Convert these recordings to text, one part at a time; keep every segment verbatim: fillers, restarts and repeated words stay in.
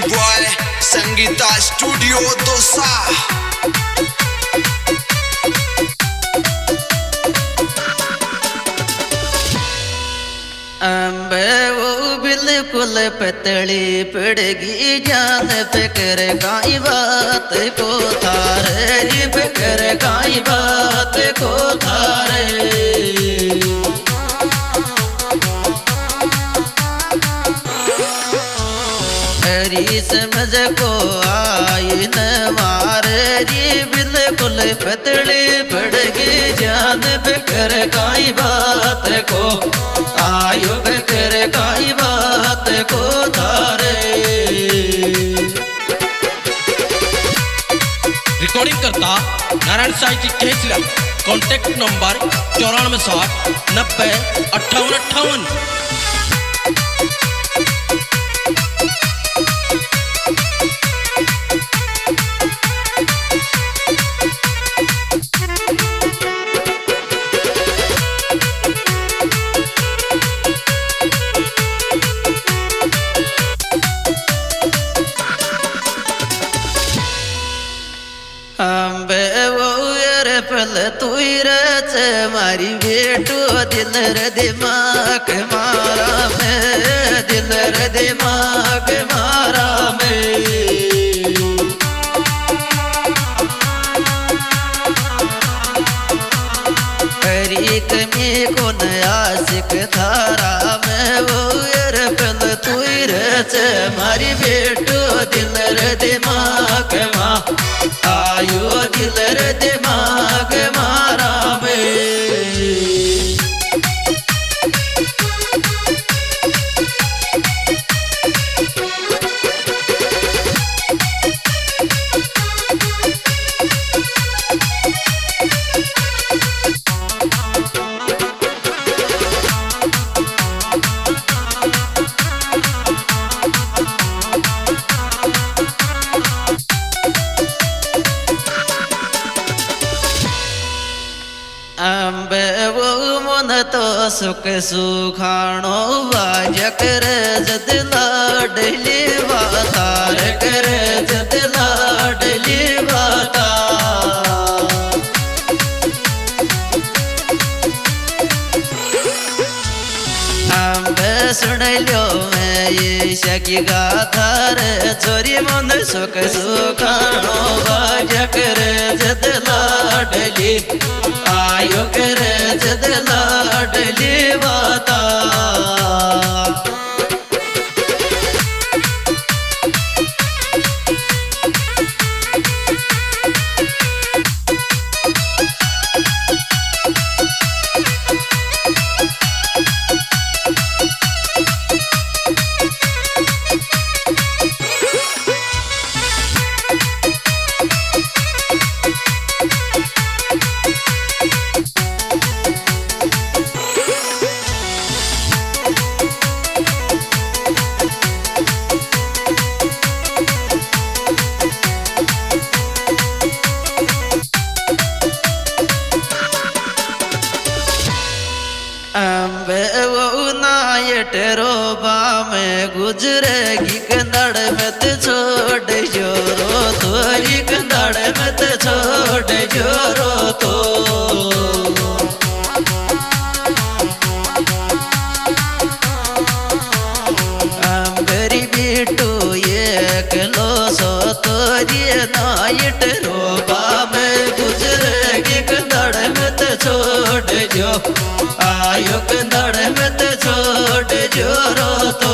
Boy Sangeeta studio Dausa. अम्बे वो बिल्कुल पतली पड़गी जान फिक्र काई बात को थारे जी फिक्र काई बात को थारे हरी समझ को आई न मारे जी बिल्कुल पतली पड़गी जान फिक्र काई बात को आयु फिक्र काई बात को थारे। रिकॉर्डिंग करता नारायण साई जी केसला। कॉन्टेक्ट नंबर चौरानवे साठ नब्बे अट्ठावन अट्ठावन। अम्बे वो यार पल तू रच मारी बेटो दिल रे दिमाग मारा में दिल रे दिमाग मारा में एक में को नया सिख थारा में वो यार पल तू रच मारी बेटो दिल रे दिमाग मा आयो दिल रे दिमाग मारा में। अम्बे वो मन तो सुख सुखाणो बाज कर जद लाडली बातार कर जद लाडली बाता अम्बे सुन लो मैं ये शकी गाथा रे चोरी मन सुख सुखाणो बाज कर जद लाडली आयो कर जद लाडली बाता। अम्बे वो नायट रोबा में गुजरेगी कंदड़ में ते छोड़ जोरो तोरी कंदड़ में ते छोड़ जोरो तो अम्बेरी बेटो ये कलो सो तोरी नायट रोबा में गुजरेगी कंदड़ में ते छोड़ जो आयो कंदड़ में ते छोड़ जोरो तो।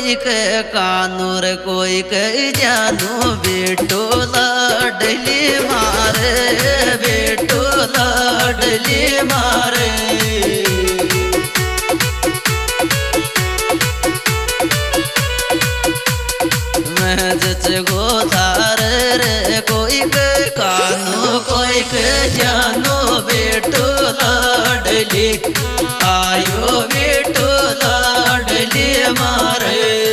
कोई के कानूर कोई के जानू बेटो लाडली मारे बेटो लाडली मारे मैं जच गोधार रे कोई के कानू कोई के जानू बेटो लाडली आयो बेटो लाडली मारे।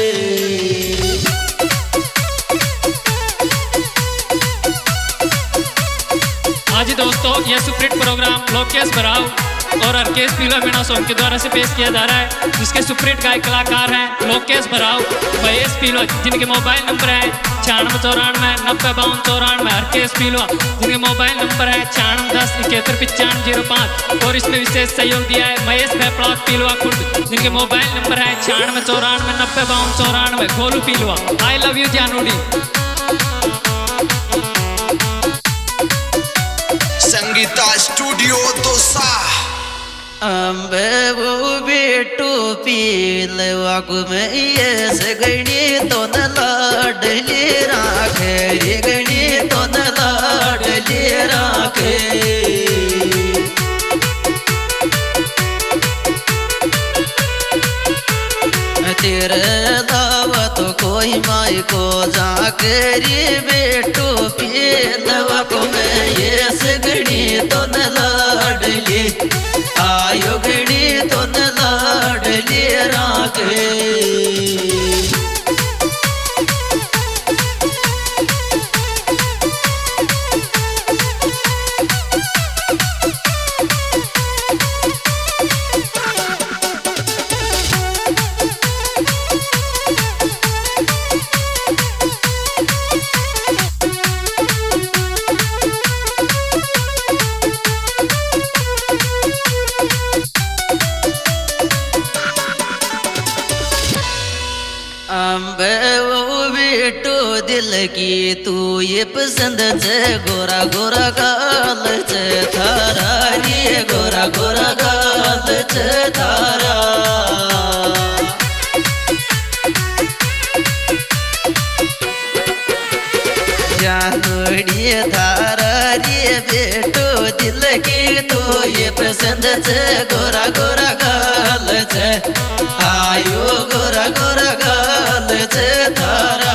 आज दोस्तों यह सुप्रीत प्रोग्राम लोकेश भराव और हरकेश पीला मीणा सॉन्ग के द्वारा से पेश किया जा रहा है, जिसके सुप्रीत गायक कलाकार हैं लोकेश भराव, महेश पीलो, जिनके मोबाइल नंबर है छियानवे चौरानवे नब्बे बावन चौरानवे, हरकेश पीलो जिनके मोबाइल नंबर है छियानवे दस इकहत्तर पचानवे जीरो पाँच, और इसमें विशेष सहयोग दिया है महेश भैपड़ात पीलवा खुर्द, जिनके मोबाइल नंबर है छियानवे चौरानवे नब्बे बावन चौरानवे, गोलू पीलवा। आई लव यू जानूडी। संगीता स्टूडियो दोसा। अम्बे वो बेटो पीलवा को मैं ये सगणी तो न लाडली राखे रे गणी तो न लाडली राखे। तेरे दावत कोई माई को जाके रे बेटो पीलवा को मैं ये सगणी तो न लाडली आयो गणी तो न लाडली राखे। अम्बे वो बेटो दिल की तू ये पसंद छे गोरा गोरा गाल छे थारा रे गोरा गोरा गाल छे थारा। जानूड़ी थारा रे बेटो दिल की तू ये पसंद छे गोरा गोरा गाल छे आयो गोरा गोरा गाल छे थारा।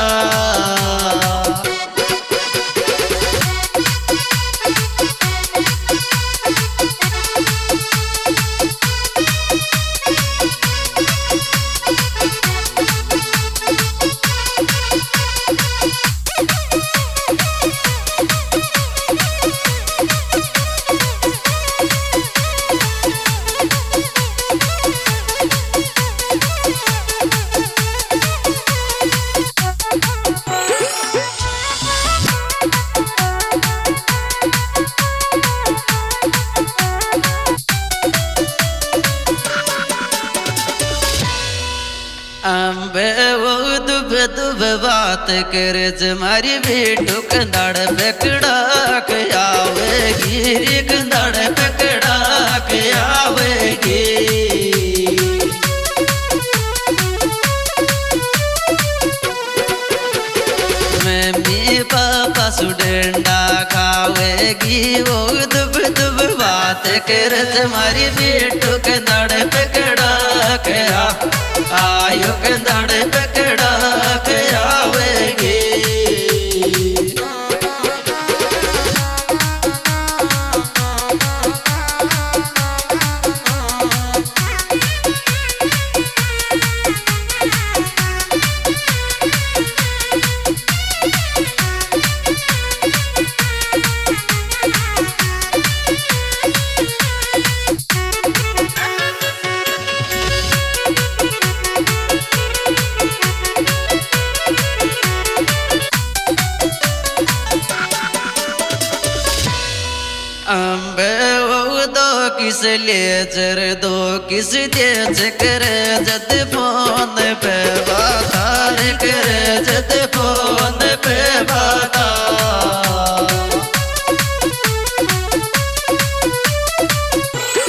अम्बे वो दुब दुब बात करे जमारी बेटो कंदाड़ पकड़ा के आवेगी रे कंदाड़ पकड़ा के आवेगी। मैं मी पापा सुडंडा खावेगी वो दुब दुब बात करे जमारी बेटो कंदाड़ पकड़ा के आयो कंदाड़ पकड़ा के आवेगी। अम्बे वो दो किस ले जर दो किस दे चकर जद फोन पे बातार कर जद फोन पे बाता।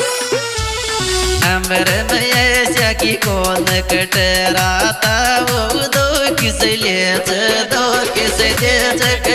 अमर में ऐसा की कौन कटराता वो दे जग